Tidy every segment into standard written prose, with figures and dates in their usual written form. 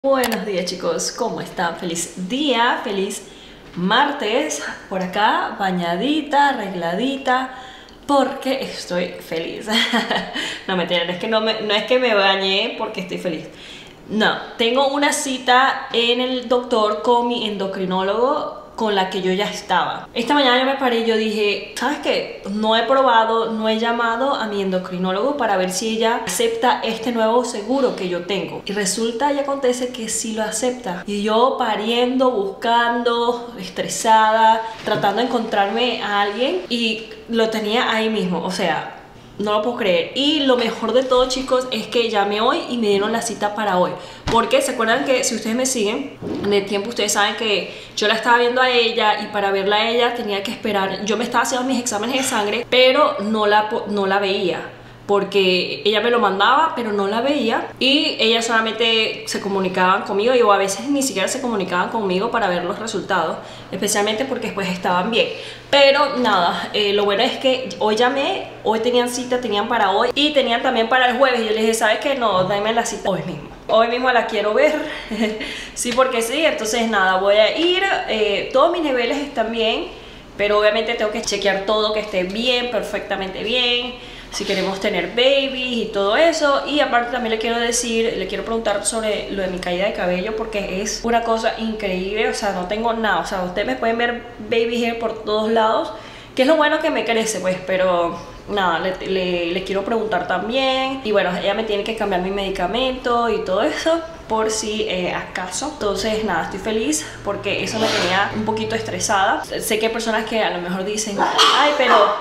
Buenos días chicos, ¿cómo están? Feliz día, feliz martes. Por acá, bañadita, arregladita, porque estoy feliz. No me entienden, es que no es que me bañé porque estoy feliz. No, tengo una cita en el doctor con mi endocrinólogo, con la que yo ya estaba. Esta mañana yo me paré y yo dije, ¿sabes qué? No he probado, no he llamado a mi endocrinólogo para ver si ella acepta este nuevo seguro que yo tengo. Y resulta y acontece que sí lo acepta. Y yo pariendo, buscando, estresada, tratando de encontrarme a alguien y lo tenía ahí mismo, o sea, no lo puedo creer. Y lo mejor de todo, chicos, es que llamé hoy y me dieron la cita para hoy. Porque se acuerdan que si ustedes me siguen en el tiempo, ustedes saben que yo la estaba viendo a ella y para verla a ella tenía que esperar. Yo me estaba haciendo mis exámenes de sangre, pero no la veía, porque ella me lo mandaba pero no la veía, y ella solamente se comunicaban conmigo, y o a veces ni siquiera se comunicaban conmigo para ver los resultados, especialmente porque después estaban bien. Pero nada, lo bueno es que hoy llamé, hoy tenían cita, tenían para hoy y tenían también para el jueves. Y yo les dije, ¿sabes qué? No, dame la cita hoy mismo la quiero ver. Sí, porque sí. Entonces nada, voy a ir, todos mis niveles están bien, pero obviamente tengo que chequear todo, que esté bien, perfectamente bien, si queremos tener babies y todo eso. Y aparte también le quiero preguntar sobre lo de mi caída de cabello, porque es una cosa increíble. O sea, no tengo nada, o sea, ustedes me pueden ver baby hair por todos lados, que es lo bueno que me crece, pues, pero nada, le quiero preguntar también. Y bueno, ella me tiene que cambiar mi medicamento y todo eso, por si acaso. Entonces nada, estoy feliz porque eso me tenía un poquito estresada. Sé que hay personas que a lo mejor dicen, ay,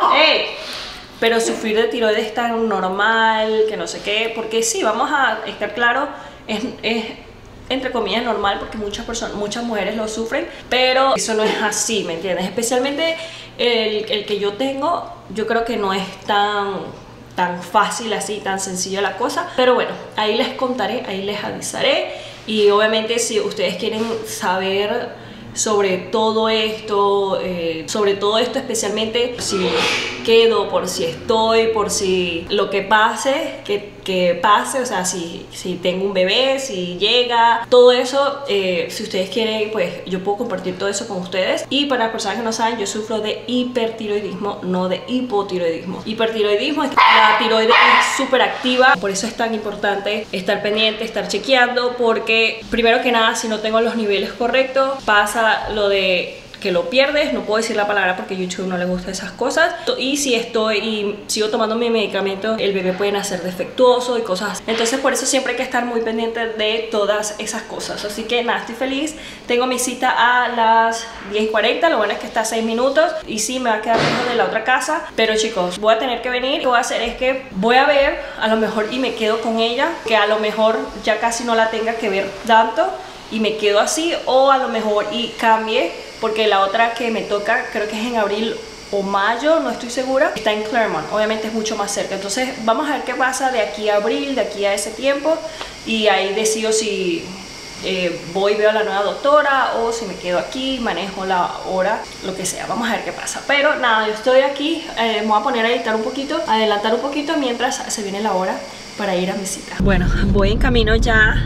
pero sufrir de tiroides es tan normal, que no sé qué, porque sí, vamos a estar claros, es entre comillas normal, porque muchas mujeres lo sufren, pero eso no es así, ¿me entiendes? Especialmente el que yo tengo, yo creo que no es tan fácil así, tan sencillo la cosa, pero bueno, ahí les contaré, ahí les avisaré. Y obviamente si ustedes quieren saber sobre todo esto especialmente si quedo, por si estoy, por si lo que pase, que pase, o sea, si tengo un bebé, si llega, todo eso, si ustedes quieren, pues yo puedo compartir todo eso con ustedes. Y para las personas que no saben, yo sufro de hipertiroidismo, no de hipotiroidismo. Hipertiroidismo es que la tiroides es súper activa, por eso es tan importante estar pendiente, estar chequeando, porque primero que nada, si no tengo los niveles correctos, pasa lo de que lo pierdes. No puedo decir la palabra porque a YouTube no le gusta esas cosas. Y si sigo tomando mi medicamento, el bebé puede nacer defectuoso y cosas así. Entonces por eso siempre hay que estar muy pendiente de todas esas cosas. Así que nada, estoy feliz. Tengo mi cita a las 10:40. Lo bueno es que está a 6 minutos y sí, me va a quedar lejos de la otra casa, pero chicos, voy a tener que venir. Lo que voy a hacer es que voy a ver, a lo mejor, y me quedo con ella, que a lo mejor ya casi no la tenga que ver tanto y me quedo así, o a lo mejor y cambie, porque la otra que me toca creo que es en abril o mayo, no estoy segura, está en Claremont, obviamente es mucho más cerca. Entonces vamos a ver qué pasa de aquí a abril, de aquí a ese tiempo, y ahí decido si voy y veo a la nueva doctora, o si me quedo aquí, manejo la hora, lo que sea. Vamos a ver qué pasa. Pero nada, yo estoy aquí, me voy a poner a editar un poquito, adelantar un poquito mientras se viene la hora para ir a mi cita. Bueno, voy en camino ya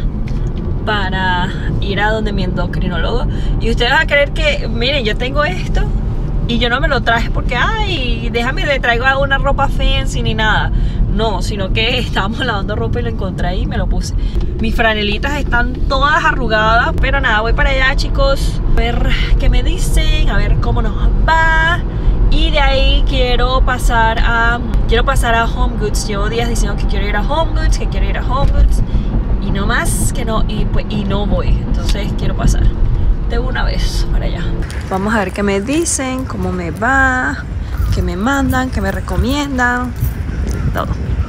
para ir a donde mi endocrinólogo. Y ustedes van a creer que, miren, yo tengo esto y yo no me lo traje porque, ay, déjame, le traigo una ropa fancy ni nada. No, sino que estábamos lavando ropa y lo encontré ahí y me lo puse. Mis franelitas están todas arrugadas, pero nada, voy para allá, chicos, a ver qué me dicen, a ver cómo nos va. Y de ahí quiero pasar a Home Goods. Llevo días diciendo que quiero ir a Home Goods, y no más que no, y no voy. Entonces quiero pasar de una vez para allá. Vamos a ver qué me dicen, cómo me va, qué me mandan, qué me recomiendan, todo.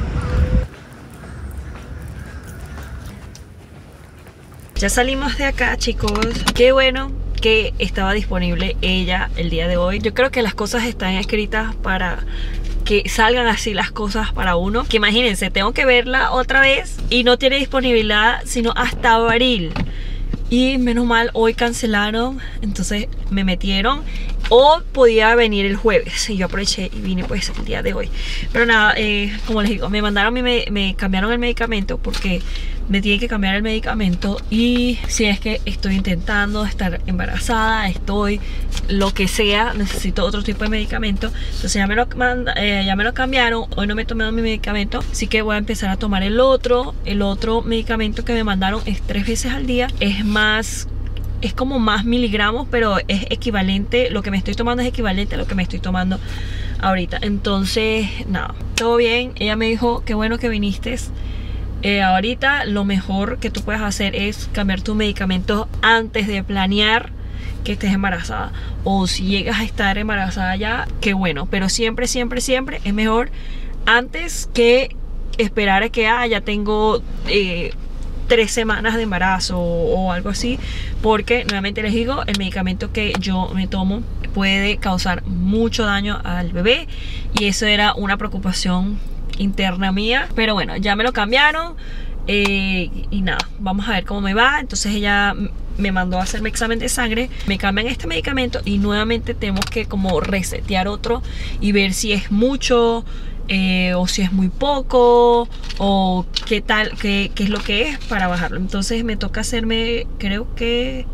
Ya salimos de acá, chicos. Qué bueno que estaba disponible ella el día de hoy. Yo creo que las cosas están escritas para que salgan así las cosas para uno. Que imagínense, tengo que verla otra vez y no tiene disponibilidad sino hasta abril. Y menos mal, hoy cancelaron, entonces me metieron. O podía venir el jueves y yo aproveché y vine pues el día de hoy. Pero nada, como les digo, me cambiaron el medicamento porque me tienen que cambiar el medicamento. Y si es que estoy intentando estar embarazada, lo que sea, necesito otro tipo de medicamento. Entonces ya me lo cambiaron. Hoy no me he tomado mi medicamento, así que voy a empezar a tomar el otro medicamento que me mandaron. Es 3 veces al día. Es como más miligramos, pero es equivalente. Lo que me estoy tomando es equivalente a lo que me estoy tomando ahorita. Entonces nada, todo bien. Ella me dijo qué bueno que viniste. Ahorita lo mejor que tú puedes hacer es cambiar tu medicamento antes de planear que estés embarazada. O si llegas a estar embarazada ya, qué bueno. Pero siempre, siempre, siempre es mejor antes que esperar a que ya tengo 3 semanas de embarazo o algo así. Porque nuevamente les digo, el medicamento que yo me tomo puede causar mucho daño al bebé. Y eso era una preocupación interna mía, pero bueno, ya me lo cambiaron. Y nada, vamos a ver cómo me va. Entonces ella me mandó a hacerme examen de sangre, me cambian este medicamento y nuevamente tenemos que como resetear otro y ver si es mucho o si es muy poco o qué tal, qué es lo que es para bajarlo. Entonces me toca hacerme, creo que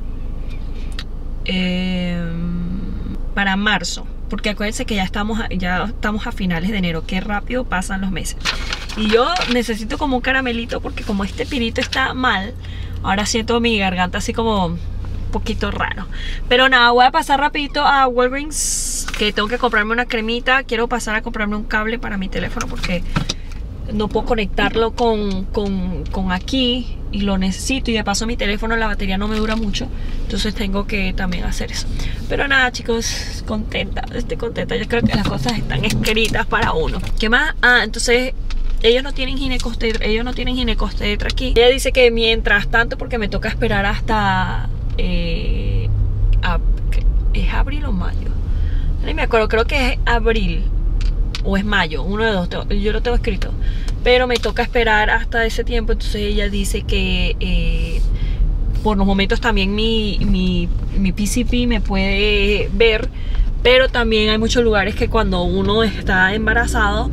para marzo, porque acuérdense que ya estamos a finales de enero. Qué rápido pasan los meses. Y yo necesito como un caramelito, porque como este pirito está mal, ahora siento mi garganta así como un poquito raro. Pero nada, voy a pasar rapidito a Walgreens, que tengo que comprarme una cremita. Quiero pasar a comprarme un cable para mi teléfono, porque no puedo conectarlo con aquí y lo necesito. Y de paso mi teléfono, la batería no me dura mucho, entonces tengo que también hacer eso. Pero nada, chicos, contenta, estoy contenta. Yo creo que las cosas están escritas para uno. ¿Qué más? entonces ellos no tienen ginecobstetra aquí. Ella dice que mientras tanto, porque me toca esperar hasta ¿es abril o mayo? No me acuerdo, creo que es abril o es mayo, uno de dos. Yo lo tengo escrito, pero me toca esperar hasta ese tiempo. Entonces ella dice que por los momentos también mi PCP me puede ver, pero también hay muchos lugares que cuando uno está embarazado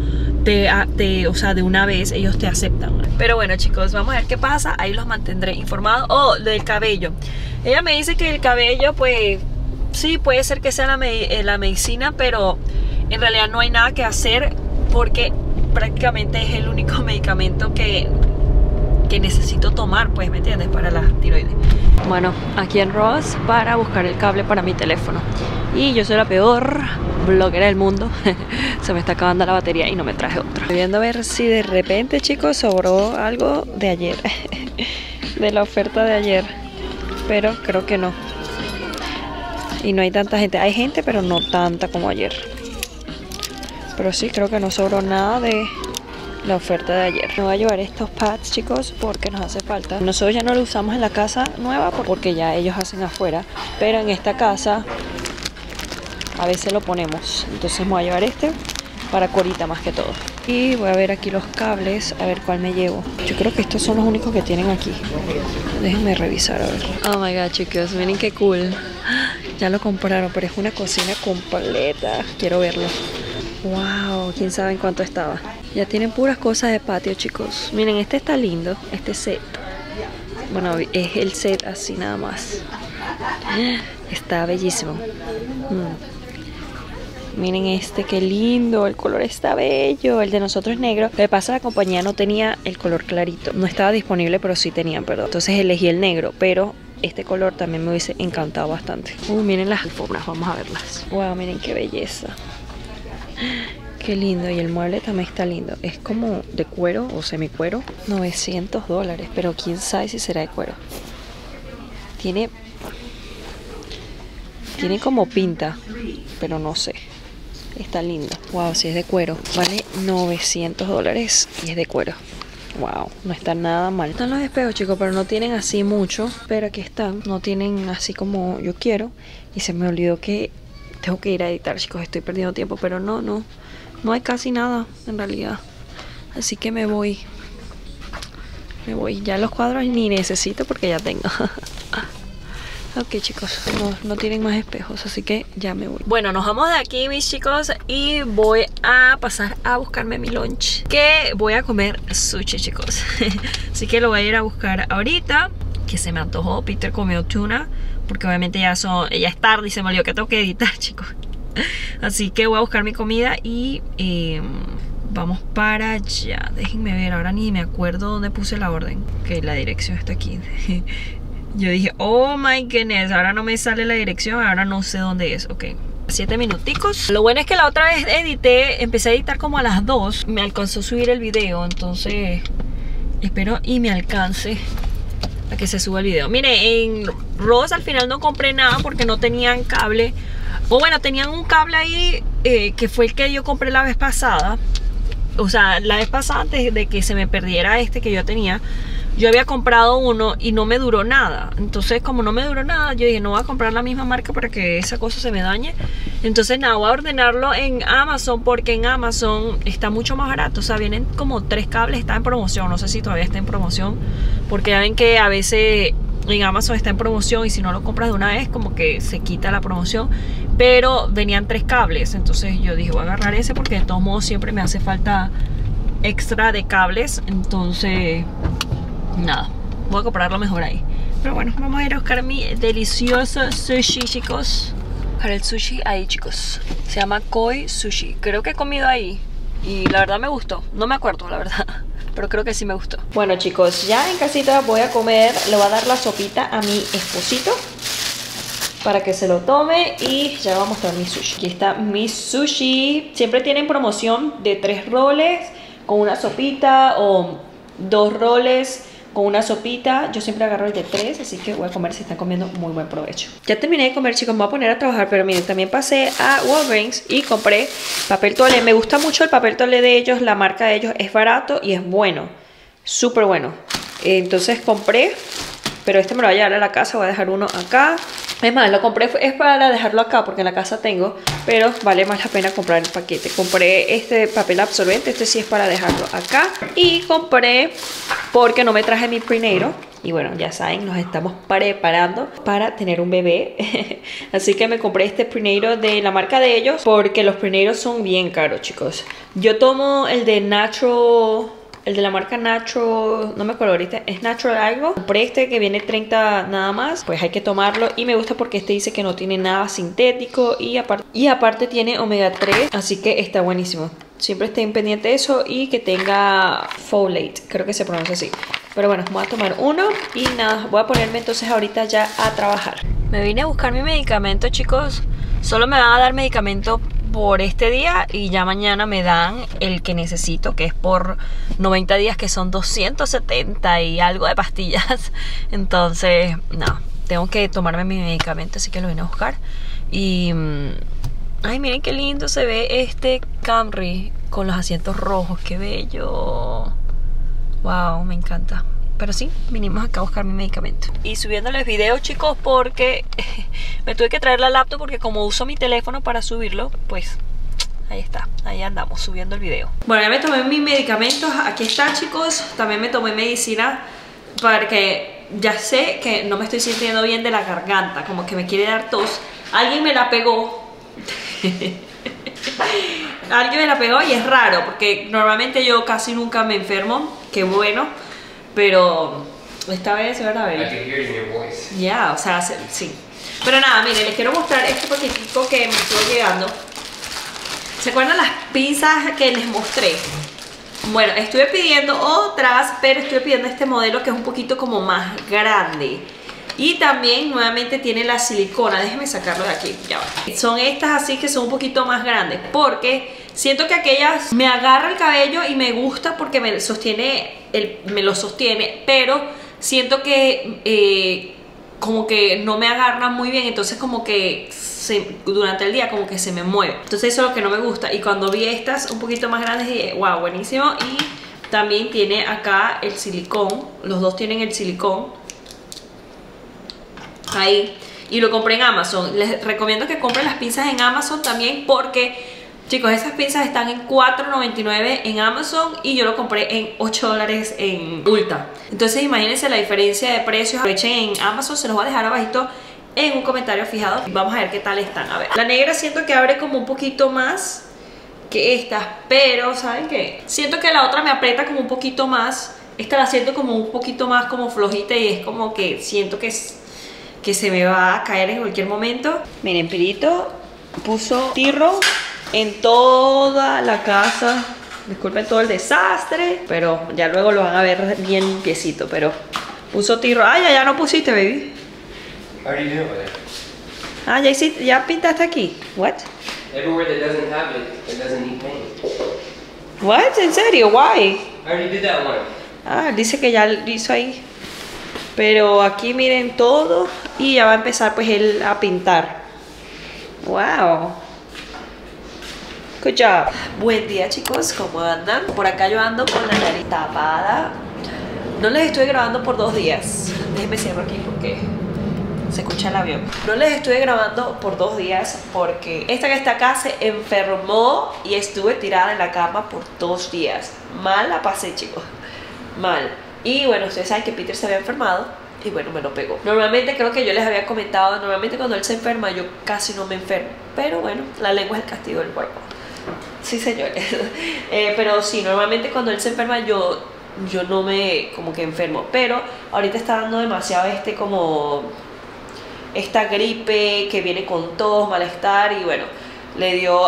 o sea, de una vez ellos te aceptan. Pero bueno, chicos, vamos a ver qué pasa. Ahí los mantendré informados. Del cabello, ella me dice que el cabello, pues sí, puede ser que sea la medicina, pero en realidad no hay nada que hacer, porque prácticamente es el único medicamento que necesito tomar, pues, ¿me entiendes? Para la tiroides. Bueno, aquí en Ross para buscar el cable para mi teléfono. Y yo soy la peor bloguera del mundo. Se me está acabando la batería y no me traje otra. Estoy viendo a ver si de repente, chicos, sobró algo de ayer. De la oferta de ayer. Pero creo que no. Y no hay tanta gente. Hay gente, pero no tanta como ayer. Pero sí, creo que no sobró nada de la oferta de ayer. Me voy a llevar estos pads, chicos, porque nos hace falta. Nosotros ya no lo usamos en la casa nueva porque ya ellos hacen afuera, pero en esta casa a veces lo ponemos. Entonces me voy a llevar este para Corita más que todo. Y voy a ver aquí los cables, a ver cuál me llevo. Yo creo que estos son los únicos que tienen aquí. Déjenme revisar, a ver. Oh my god, chicos, miren qué cool. Ya lo compraron, pero es una cocina completa. Quiero verlo. Wow, quién sabe en cuánto estaba. Ya tienen puras cosas de patio, chicos. Miren, este está lindo, este set. Bueno, es el set así nada más. Está bellísimo. Miren este, qué lindo. El color está bello. El de nosotros es negro. Lo que pasa, la compañía no tenía el color clarito. No estaba disponible, pero sí tenían, perdón. Entonces elegí el negro, pero este color también me hubiese encantado bastante. Miren las alfombras, vamos a verlas. Wow, miren qué belleza. Qué lindo. Y el mueble también está lindo. Es como de cuero o semicuero. $900, pero quién sabe si será de cuero. Tiene como pinta, pero no sé. Está lindo. Wow, si es de cuero. Vale $900 y es de cuero. Wow, no está nada mal. Están los espejos, chicos, pero no tienen así mucho. Pero aquí están. No tienen así como yo quiero. Y se me olvidó que tengo que ir a editar, chicos. Estoy perdiendo tiempo, pero no hay casi nada en realidad. Así que me voy. Ya los cuadros ni necesito porque ya tengo. Ok, chicos, no tienen más espejos, así que ya me voy. Bueno, nos vamos de aquí, mis chicos, y voy a pasar a buscarme mi lunch, que voy a comer sushi, chicos. Así que lo voy a ir a buscar ahorita, que se me antojó. Peter comió tuna, porque obviamente ya es tarde y se me olvidó que tengo que editar, chicos. Así que voy a buscar mi comida y vamos para allá. Déjenme ver, ahora ni me acuerdo dónde puse la orden. Ok, la dirección está aquí. Yo dije, oh my goodness, ahora no me sale la dirección, ahora no sé dónde es. Ok, 7 minuticos. Lo bueno es que la otra vez empecé a editar como a las 2. Me alcanzó a subir el video, entonces espero y me alcance a que se suba el video. Mire, en Ross al final no compré nada porque no tenían cable. O bueno, tenían un cable ahí que fue el que yo compré la vez pasada. O sea, la vez pasada, antes de que se me perdiera este que yo tenía, yo había comprado uno y no me duró nada. Entonces, como no me duró nada, yo dije, no voy a comprar la misma marca para que esa cosa se me dañe. Entonces, nada, voy a ordenarlo en Amazon, porque en Amazon está mucho más barato. O sea, vienen como 3 cables, está en promoción. No sé si todavía está en promoción, porque ya ven que a veces en Amazon está en promoción y si no lo compras de una vez, como que se quita la promoción. Pero venían 3 cables, entonces yo dije, voy a agarrar ese porque de todos modos siempre me hace falta extra de cables. Entonces, nada, voy a comprarlo mejor ahí. Pero bueno, vamos a ir a buscar mi delicioso sushi, chicos. Para el sushi ahí, chicos. Se llama Koi Sushi. Creo que he comido ahí y la verdad me gustó. No me acuerdo, la verdad, pero creo que sí me gustó. Bueno, chicos, ya en casita voy a comer. Le voy a dar la sopita a mi esposito para que se lo tome y ya voy a mostrar mi sushi. Aquí está mi sushi. Siempre tienen promoción de 3 roles con una sopita o 2 roles con una sopita. Yo siempre agarro el de 3, así que voy a comer. Si están comiendo, muy buen provecho. Ya terminé de comer, chicos, me voy a poner a trabajar. Pero miren, también pasé a Walgreens y compré papel toalé. Me gusta mucho el papel toalé de ellos. La marca de ellos es barato y es bueno, súper bueno. Entonces compré, pero este me lo voy a llevar a la casa. Voy a dejar uno acá. Es más, lo compré es para dejarlo acá porque en la casa tengo, pero vale más la pena comprar el paquete. Compré este papel absorbente, este sí es para dejarlo acá. Y compré porque no me traje mi prenatal. Y bueno, ya saben, nos estamos preparando para tener un bebé. Así que me compré este prenatal de la marca de ellos, porque los prenatals son bien caros, chicos. Yo tomo el de Natural, el de la marca Natural, no me acuerdo ahorita, es Natural algo. Compré este que viene 30 nada más, pues hay que tomarlo. Y me gusta porque este dice que no tiene nada sintético y aparte tiene omega 3, así que está buenísimo. Siempre estén pendientes de eso y que tenga folate, creo que se pronuncia así. Pero bueno, voy a tomar uno y nada, voy a ponerme entonces ahorita ya a trabajar. Me vine a buscar mi medicamento, chicos. Solo me van a dar medicamento por este día y ya mañana me dan el que necesito, que es por 90 días, que son 270 y algo de pastillas. Entonces, no, tengo que tomarme mi medicamento, así que lo vine a buscar. Y ay, miren qué lindo se ve este Camry con los asientos rojos, qué bello. Wow, me encanta. Pero sí, vinimos acá a buscar mi medicamento. Y subiéndoles videos, chicos, porque me tuve que traer la laptop, porque como uso mi teléfono para subirlo, pues ahí está, ahí andamos subiendo el video. Bueno, ya me tomé mis medicamentos, aquí está, chicos. También me tomé medicina porque ya sé que no me estoy sintiendo bien de la garganta, como que me quiere dar tos. Alguien me la pegó. Alguien me la pegó y es raro, porque normalmente yo casi nunca me enfermo. Qué bueno. Pero esta vez, ¿verdad? Ya, o sea, sí. Pero nada, miren, les quiero mostrar este paquetico que me estuvo llegando. ¿Se acuerdan las pizzas que les mostré? Bueno, estuve pidiendo otras, pero estuve pidiendo este modelo que es un poquito como más grande. Y también nuevamente tiene la silicona. Déjenme sacarlo de aquí, ya va. Son estas así que son un poquito más grandes, porque siento que aquellas me agarra el cabello y me gusta porque me lo sostiene, pero siento que como que no me agarra muy bien, entonces como que durante el día como que se me mueve. Entonces eso es lo que no me gusta. Y cuando vi estas un poquito más grandes dije, wow, buenísimo. Y también tiene acá el silicón. Los dos tienen el silicón ahí. Y lo compré en Amazon. Les recomiendo que compren las pinzas en Amazon también, porque, chicos, esas pinzas están en $4.99 en Amazon y yo lo compré en $8 en Ulta. Entonces imagínense la diferencia de precios. Aprovechen en Amazon, se los voy a dejar abajito en un comentario fijado. Vamos a ver qué tal están. A ver, la negra siento que abre como un poquito más que estas, pero ¿saben qué? Siento que la otra me aprieta como un poquito más. Esta la siento como un poquito más como flojita y es como que siento que se me va a caer en cualquier momento. Miren, Pirito puso tirro en toda la casa. Disculpen todo el desastre, pero ya luego lo van a ver bien limpiecito. Pero puso tirro. Ah, ya no pusiste, baby. Ah, ya pintaste aquí. What? Everywhere that doesn't have it doesn't need paint. What? ¿En serio? Why? I already did that one. Ah, dice que ya lo hizo ahí. Pero aquí miren todo y ya va a empezar pues él a pintar. Wow. Good job. Buen día, chicos, ¿cómo andan? Por acá yo ando con la nariz tapada. No les estoy grabando por 2 días. Déjenme cierro aquí porque se escucha el avión. No les estuve grabando por 2 días porque esta que está acá se enfermó y estuve tirada en la cama por 2 días. Mal la pasé, chicos. Mal. Y bueno, ustedes saben que Peter se había enfermado y bueno, me lo pegó. Normalmente creo que yo les había comentado, normalmente cuando él se enferma yo casi no me enfermo. Pero bueno, la lengua es el castigo del cuerpo. Sí, señores. Pero sí, normalmente cuando él se enferma yo no me como que enfermo. Pero ahorita está dando demasiado como esta gripe que viene con tos, malestar y bueno, le dio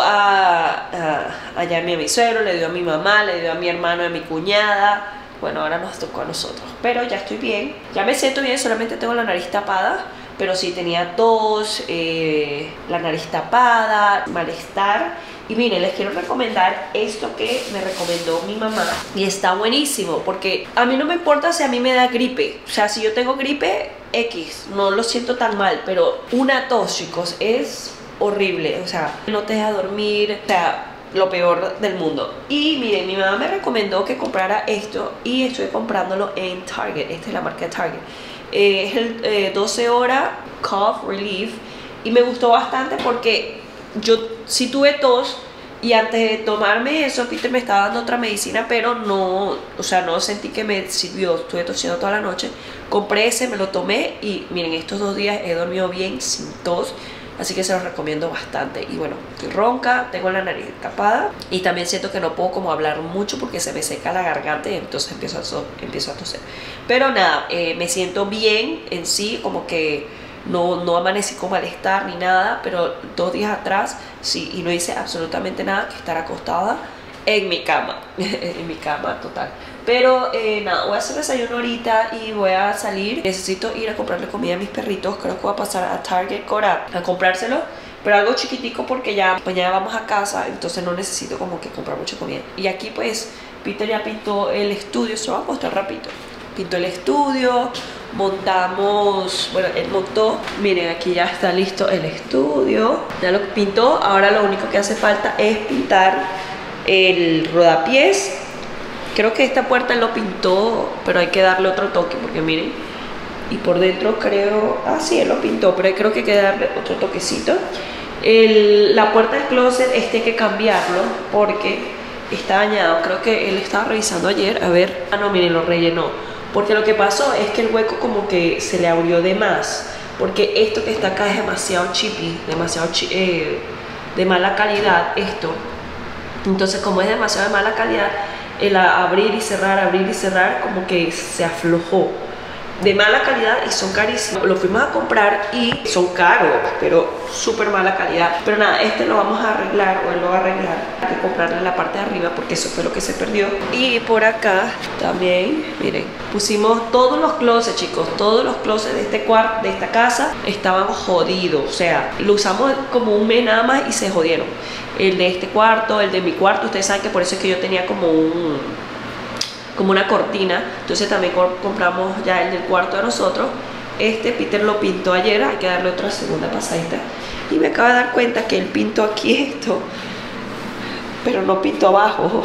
allá a mi suegro, le dio a mi mamá, le dio a mi hermano y a mi cuñada. Bueno, ahora nos tocó a nosotros, pero ya estoy bien, ya me siento bien, solamente tengo la nariz tapada, pero sí tenía tos, la nariz tapada, malestar. Y miren, les quiero recomendar esto que me recomendó mi mamá y está buenísimo porque a mí no me importa si a mí me da gripe, o sea, si yo tengo gripe X, no lo siento tan mal, pero una tos, chicos, es horrible, o sea, no te deja dormir, o sea, lo peor del mundo. Y miren, mi mamá me recomendó que comprara esto y estoy comprándolo en Target. Esta es la marca de Target. Es el 12 horas Cough Relief y me gustó bastante porque yo sí tuve tos y antes de tomarme eso Peter me estaba dando otra medicina, pero no, o sea, no sentí que me sirvió. Estuve tosiendo toda la noche, compré ese, me lo tomé y miren, estos 2 días he dormido bien sin tos. Así que se los recomiendo bastante. Y bueno, estoy ronca, tengo la nariz tapada y también siento que no puedo como hablar mucho porque se me seca la garganta y entonces empiezo a toser. Pero nada, me siento bien en sí, como que no amanecí con malestar ni nada, pero 2 días atrás sí, y no hice absolutamente nada que estar acostada en mi cama, en mi cama total. Pero nada, voy a hacer desayuno ahorita y voy a salir. Necesito ir a comprarle comida a mis perritos. Creo que voy a pasar a Target Cora a comprárselo, pero algo chiquitico porque ya mañana vamos a casa, entonces no necesito como que comprar mucha comida. Y aquí pues Peter ya pintó el estudio, se lo voy a mostrar rapidito. Pintó el estudio, montamos, bueno, él montó, miren, aquí ya está listo el estudio, ya lo pintó. Ahora lo único que hace falta es pintar el rodapiés. Creo que esta puerta lo pintó, pero hay que darle otro toque porque miren, y por dentro creo, sí, él lo pintó, pero creo que hay que darle otro toquecito. La puerta del closet hay que cambiarlo porque está dañado. Creo que él estaba revisando ayer, a ver, no, miren, lo rellenó, porque lo que pasó es que el hueco como que se le abrió de más, porque esto que está acá es demasiado chippy, demasiado de mala calidad esto. Entonces como es demasiado de mala calidad, el abrir y cerrar como que se aflojó. De mala calidad y son carísimos. Lo fuimos a comprar y son caros, pero súper mala calidad. Pero nada, este lo vamos a arreglar, o él lo va a arreglar. Hay que comprarle la parte de arriba porque eso fue lo que se perdió. Y por acá también, miren, pusimos todos los closets, chicos. Todos los closets de este cuarto, de esta casa, estaban jodidos. O sea, lo usamos como un mes nada más y se jodieron. El de este cuarto, el de mi cuarto, ustedes saben que por eso es que yo tenía como una cortina, entonces también compramos ya el del cuarto de nosotros. Peter lo pintó ayer, hay que darle otra segunda pasadita. Y me acabo de dar cuenta que él pintó aquí esto, pero no pintó abajo.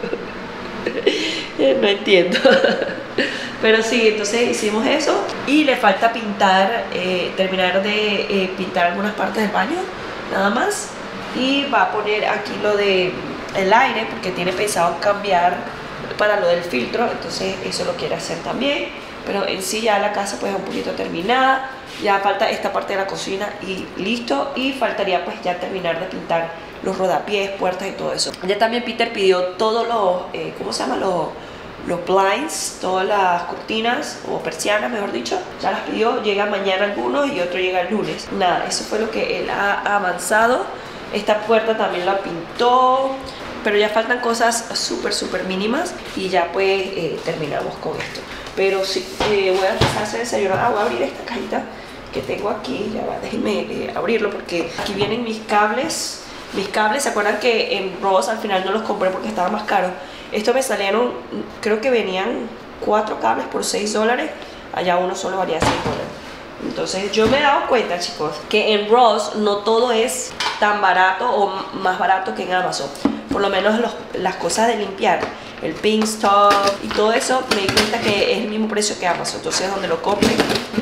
No entiendo. Pero sí, entonces hicimos eso. Y le falta pintar, terminar de pintar algunas partes del baño, nada más. Y va a poner aquí lo de el aire, porque tiene pensado cambiar para lo del filtro, entonces eso lo quiere hacer también. Pero en sí ya la casa pues es un poquito terminada. Ya falta esta parte de la cocina y listo. Y faltaría pues ya terminar de pintar los rodapiés, puertas y todo eso. Ya también Peter pidió todos los, ¿cómo se llama? Los blinds, todas las cortinas o persianas, mejor dicho. Ya las pidió, llega mañana algunos y otro llega el lunes. Nada, eso fue lo que él ha avanzado. Esta puerta también la pintó, pero ya faltan cosas súper mínimas y ya pues terminamos con esto. Pero sí, voy a empezar a hacer desayuno. Voy a abrir esta cajita que tengo aquí. Ya va, déjenme abrirlo porque aquí vienen mis cables. ¿Se acuerdan que en Ross al final no los compré porque estaba más caro? Estos me salieron, creo que venían 4 cables por $6. Allá uno solo valía $6. Entonces yo me he dado cuenta, chicos, que en Ross no todo es tan barato o más barato que en Amazon. Por lo menos las cosas de limpiar, el pink stuff y todo eso, me di cuenta que es el mismo precio que Amazon. Entonces donde lo compre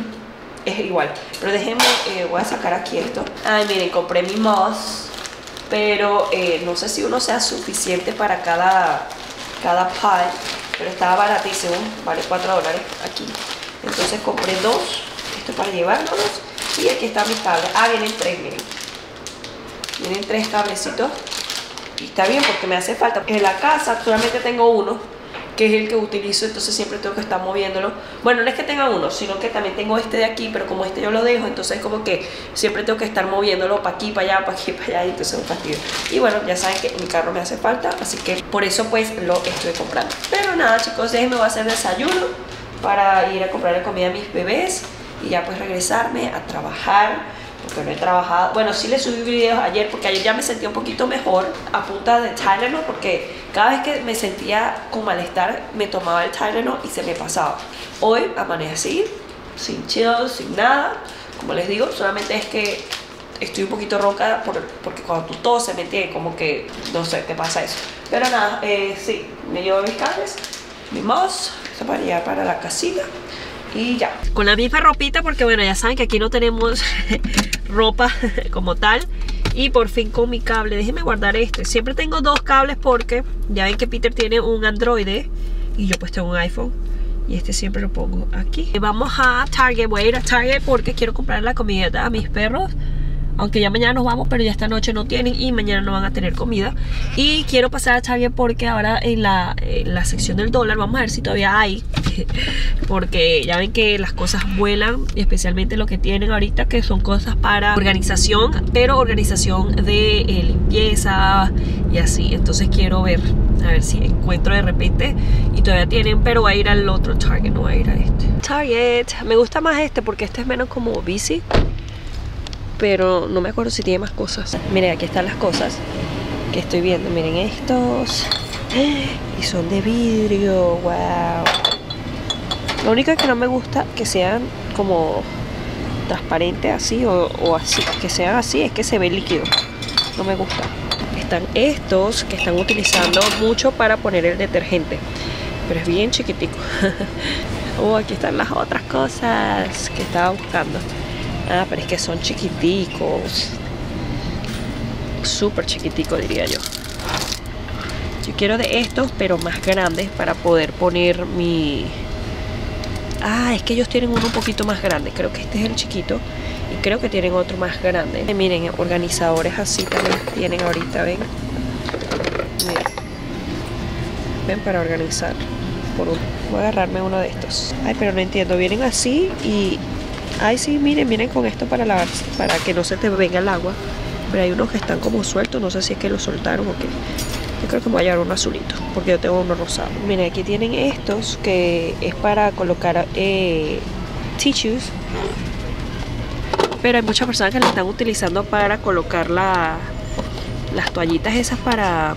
es igual. Pero déjenme, voy a sacar aquí esto. Ay, miren, compré mi mouse. Pero no sé si uno sea suficiente para cada pie, pero estaba baratísimo, vale $4 aquí. Entonces compré 2, esto para llevárnoslos. Y aquí están mis cables. Vienen 3, miren. Vienen 3 cablecitos. Y está bien porque me hace falta. En la casa solamente tengo uno, que es el que utilizo, entonces siempre tengo que estar moviéndolo. Bueno, no es que tenga uno, sino que también tengo este de aquí, pero como este yo lo dejo, entonces como que siempre tengo que estar moviéndolo para aquí, para allá, para aquí, para allá, y entonces es un fastidio. Y bueno, ya saben que mi carro me hace falta, así que por eso pues lo estoy comprando. Pero nada, chicos, déjenme, voy a hacer desayuno para ir a comprarle comida a mis bebés y ya pues regresarme a trabajar. Porque no he trabajado, bueno, sí le subí videos ayer porque ayer ya me sentía un poquito mejor a punta de Tylenol, porque cada vez que me sentía con malestar me tomaba el Tylenol y se me pasaba. Hoy amanecí sin chills, sin nada, como les digo, solamente es que estoy un poquito ronca porque cuando tú toses, ¿me entiendes? Como que, no sé, te pasa eso. Pero nada, sí, me llevo mis cables, mi mouse, esto para llevar para la casita. Y ya, con la misma ropita porque bueno, ya saben que aquí no tenemos ropa como tal. Y por fin con mi cable, déjenme guardar este. Siempre tengo 2 cables porque ya ven que Peter tiene un Android y yo pues tengo un iPhone. Y este siempre lo pongo aquí. Vamos a Target, voy a ir a Target porque quiero comprar la comida a mis perros. Aunque ya mañana nos vamos, pero ya esta noche no tienen y mañana no van a tener comida. Y quiero pasar a Target porque ahora en la sección del dólar, vamos a ver si todavía hay. Porque ya ven que las cosas vuelan, y especialmente lo que tienen ahorita, que son cosas para organización, pero organización de limpieza y así. Entonces quiero ver, a ver si encuentro de repente. Y todavía tienen, pero voy a ir al otro Target, no voy a ir a este. Target, me gusta más este porque este es menos como busy. Pero no me acuerdo si tiene más cosas. Miren, aquí están las cosas que estoy viendo. Miren estos. Y son de vidrio. Wow. Lo único que no me gusta que sean como transparentes así o así. Que sean así es que se ve líquido. No me gusta. Están estos que están utilizando mucho para poner el detergente. Pero es bien chiquitico. Aquí están las otras cosas que estaba buscando. Pero es que son chiquiticos. Súper chiquiticos, diría yo. Yo quiero de estos, pero más grandes para poder poner mi... es que ellos tienen uno un poquito más grande. Creo que este es el chiquito. Y creo que tienen otro más grande. Miren, organizadores así también tienen ahorita, ¿ven? Miren. Ven, para organizar. Voy a agarrarme uno de estos. Pero no entiendo. Vienen así y... sí, miren con esto para lavarse, para que no se te venga el agua. Pero hay unos que están como sueltos, no sé si es que los soltaron o qué. Yo creo que me voy a llevar uno azulito, porque yo tengo uno rosado. Miren, aquí tienen estos, que es para colocar tissues. Pero hay muchas personas que lo están utilizando para colocar las toallitas esas para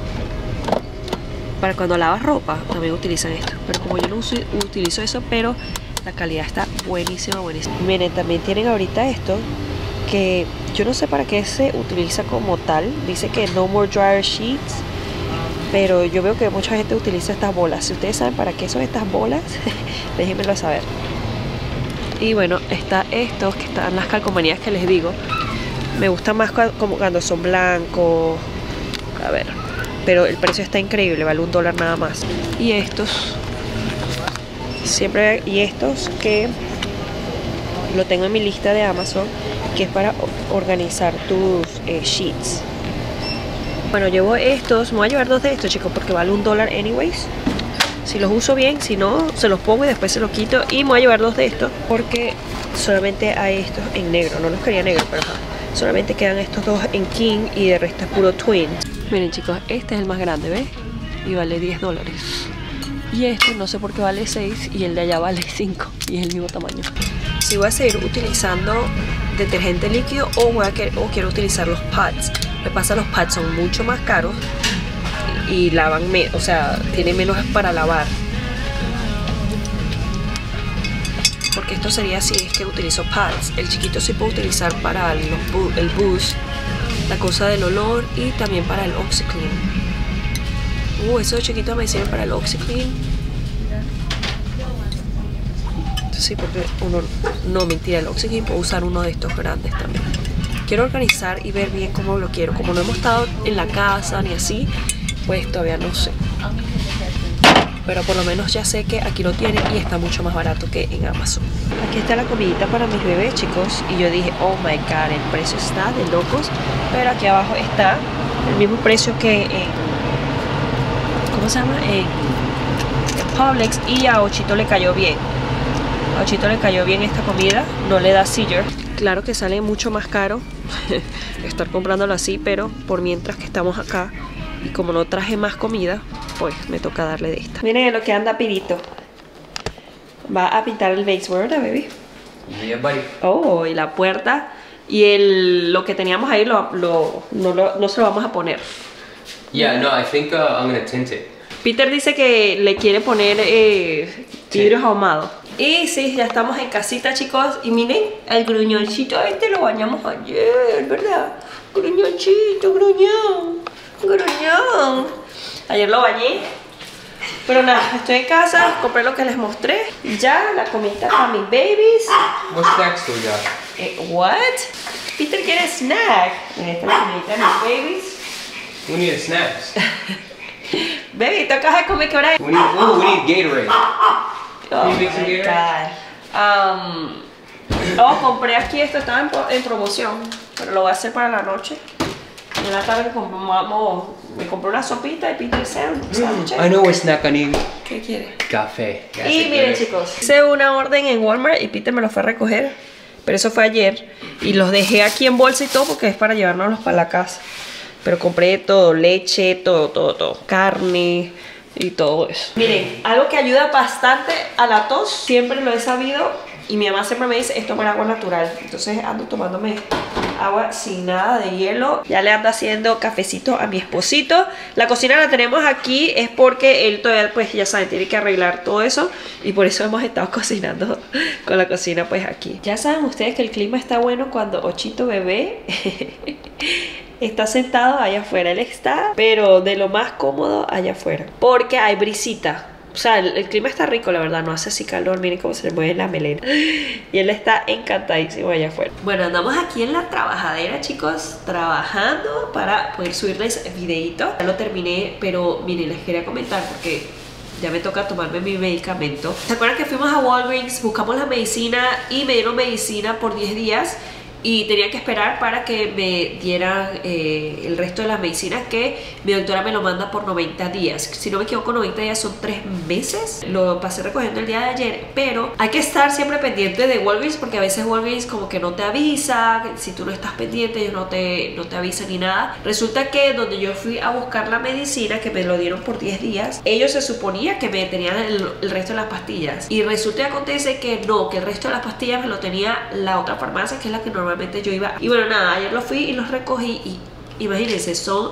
cuando lavas ropa. También utilizan esto. Pero como yo no utilizo eso, pero... la calidad está buenísima, buenísima. Miren, también tienen ahorita esto que yo no sé para qué se utiliza como tal. Dice que no more dryer sheets, pero yo veo que mucha gente utiliza estas bolas. Si ustedes saben para qué son estas bolas, déjenmelo saber. Y bueno, está estos que están las calcomanías que les digo. Me gusta más como cuando son blancos. A ver, pero el precio está increíble, vale $1 nada más. Y estos siempre, y estos que lo tengo en mi lista de Amazon, que es para organizar tus sheets. Bueno, llevo estos, me voy a llevar 2 de estos, chicos, porque vale $1 anyways. Si los uso bien, si no, se los pongo y después se los quito. Y me voy a llevar 2 de estos, porque solamente hay estos en negro. No los quería negro, pero ajá. Solamente quedan estos 2 en king y de resto es puro twin. Miren, chicos, este es el más grande, ¿ves? Y vale $10. Y este no sé por qué vale 6 y el de allá vale 5 y es el mismo tamaño. Si voy a seguir utilizando detergente líquido o quiero utilizar los pads. Lo que pasa, los pads son mucho más caros y lavan menos, o sea, tienen menos para lavar. Porque esto sería si es que utilizo pads. El chiquito sí puedo utilizar para el boost, la cosa del olor y también para el OxiClean. Esos chiquitos me sirven para el OxiClean. Sí, porque uno, no, mentira, el OxiClean puedo usar uno de estos grandes también. Quiero organizar y ver bien cómo lo quiero. Como no hemos estado en la casa ni así, pues todavía no sé. Pero por lo menos ya sé que aquí lo tiene y está mucho más barato que en Amazon. Aquí está la comidita para mis bebés, chicos. Y yo dije, oh my god, el precio está de locos. Pero aquí abajo está el mismo precio que en... ¿Cómo se llama? En Publix. Y a Ochito le cayó bien. A Ochito le cayó bien esta comida. No le da seizure. Claro que sale mucho más caro estar comprándolo así, pero por mientras que estamos acá y como no traje más comida, pues me toca darle de esta. Miren lo que anda Pirito. Va a pintar el baseboard, ¿verdad, baby? Yeah, buddy. Oh, y la puerta. Y lo que teníamos ahí no se lo vamos a poner. Yeah, no, I think I'm gonna tint it. Peter dice que le quiere poner vidrios ahumados. Y sí, ya estamos en casita, chicos. Y miren, el gruñoncito este lo bañamos ayer, ¿verdad? Gruñoncito, gruñón. Ayer lo bañé. Pero nada, estoy en casa, compré lo que les mostré. Ya, la comida para mis babies. What snacks do we got? What? Peter quiere snack. Esta es la comida de mis babies. We need snacks. Baby, ¿tú acabas de comer qué hora es? We need Gatorade. Oh Can you make some my Gatorade? God. Compré aquí, esto estaba en promoción, pero lo voy a hacer para la noche. En la tarde me compré una sopita y Peter sándwich. I know what snack I need. ¿Qué quiere? Café. Y miren, chicos, hice una orden en Walmart y Peter me lo fue a recoger, pero eso fue ayer. Y los dejé aquí en bolsa y todo porque es para llevárnoslos para la casa. Pero compré todo, leche, todo, carne y todo eso. Miren, algo que ayuda bastante a la tos, siempre lo he sabido y mi mamá siempre me dice, es tomar agua natural. Entonces ando tomándome agua sin nada de hielo. Ya le ando haciendo cafecito a mi esposito. La cocina la tenemos aquí, es porque él todavía, pues ya saben, tiene que arreglar todo eso. Y por eso hemos estado cocinando con la cocina pues aquí. Ya saben ustedes que el clima está bueno cuando Ochito bebé está sentado allá afuera. Él está, pero de lo más cómodo allá afuera, porque hay brisita. O sea, el clima está rico, la verdad. No hace así calor. Miren cómo se le mueve la melena. Y él está encantadísimo allá afuera. Bueno, andamos aquí en la trabajadera, chicos, trabajando para poder subirles videitos. Ya lo terminé, pero miren, les quería comentar porque ya me toca tomarme mi medicamento. ¿Se acuerdan que fuimos a Walgreens, buscamos la medicina y me dieron medicina por 10 días? Y tenía que esperar para que me dieran el resto de las medicinas, que mi doctora me lo manda por 90 días. Si no me equivoco, 90 días son 3 meses. Lo pasé recogiendo el día de ayer, pero hay que estar siempre pendiente de Walgreens, porque a veces Walgreens como que no te avisa. Si tú no estás pendiente, ellos no te avisan ni nada. Resulta que donde yo fui a buscar la medicina, que me lo dieron por 10 días, ellos se suponía que me tenían el resto de las pastillas. Y resulta y acontece que no, que el resto de las pastillas me lo tenía la otra farmacia, que es la que normalmente yo iba. Y bueno, nada, ayer lo fui y los recogí y imagínense, son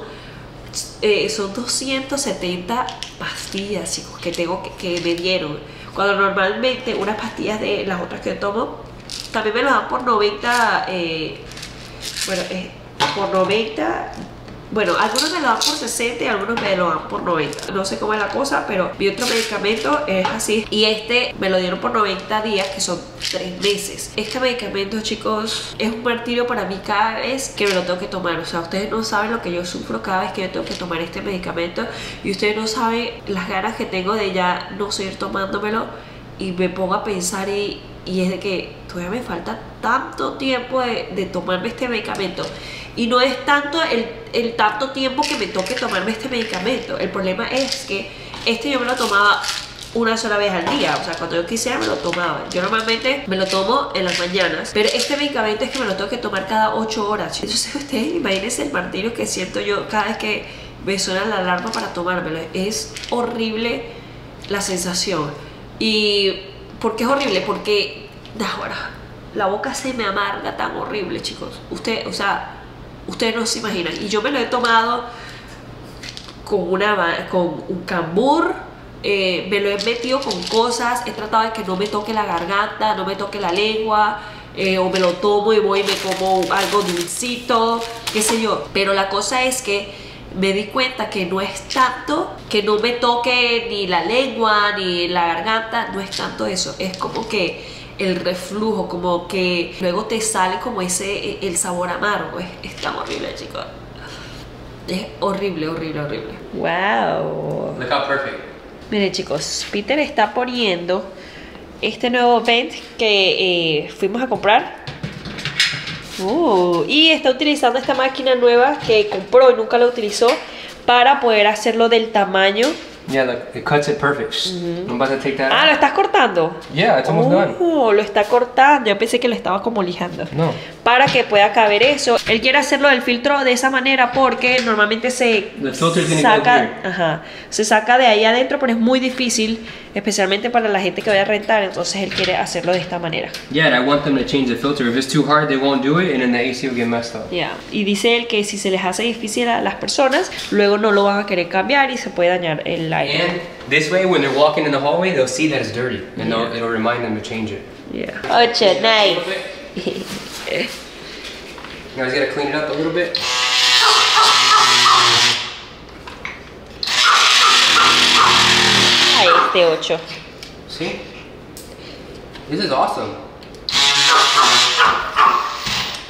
270 pastillas, chicos, que me dieron, cuando normalmente unas pastillas de las otras que tomo también me lo dan por 90, por 90. Bueno, algunos me lo dan por 60 y algunos me lo dan por 90. No sé cómo es la cosa, pero mi otro medicamento es así. Y este me lo dieron por 90 días, que son 3 meses. Este medicamento, chicos, es un martirio para mí cada vez que me lo tengo que tomar. O sea, ustedes no saben lo que yo sufro cada vez que yo tengo que tomar este medicamento. Y ustedes no saben las ganas que tengo de ya no seguir tomándomelo. Y me pongo a pensar y es de que todavía me falta tanto tiempo de tomarme este medicamento. Y no es tanto el tanto tiempo que me toque tomarme este medicamento. El problema es que yo me lo tomaba una sola vez al día, o sea, cuando yo quisiera me lo tomaba. Yo normalmente me lo tomo en las mañanas, pero este medicamento es que me lo tengo que tomar cada 8 horas. Entonces ustedes imagínense el martirio que siento yo cada vez que me suena la alarma para tomármelo. Es horrible la sensación. ¿Y por qué es horrible? Porque ahora la boca se me amarga tan horrible, chicos. Ustedes no se imaginan. Y yo me lo he tomado con un cambur. Me lo he metido con cosas, he tratado de que no me toque la garganta, no me toque la lengua, o me lo tomo y voy y me como algo dulcito, qué sé yo. Pero la cosa es que me di cuenta que no es tanto que no me toque ni la lengua ni la garganta, no es tanto eso, es como que el reflujo, como que luego te sale como el sabor amargo. Es tan horrible, chicos. Es horrible, horrible, horrible. Wow. Look how perfect. Miren, chicos, Peter está poniendo este nuevo vent que fuimos a comprar. Y está utilizando esta máquina nueva que compró y nunca la utilizó para poder hacerlo del tamaño. Yeah, look, it cuts it perfect. I'm about to take that Ah, out. ¿lo estás cortando? Yeah, it's almost done. Lo está cortando. Yo pensé que lo estaba como lijando. No. Para que pueda caber eso. Él quiere hacerlo del filtro de esa manera porque normalmente se saca, se saca de ahí adentro, pero es muy difícil, especialmente para la gente que vaya a rentar. Entonces él quiere hacerlo de esta manera. Yeah, and I want them to change the filter. If it's too hard, they won't do it, and then the AC will get messed up. Yeah. Y dice él que si se les hace difícil a las personas, luego no lo van a querer cambiar y se puede dañar el aire. And this way, when they're walking in the hallway, they'll see that it's dirty, and it'll remind them to change it. Yeah. 8, 9. You guys gotta clean it up a little bit. Ahí este 8. See? This is awesome.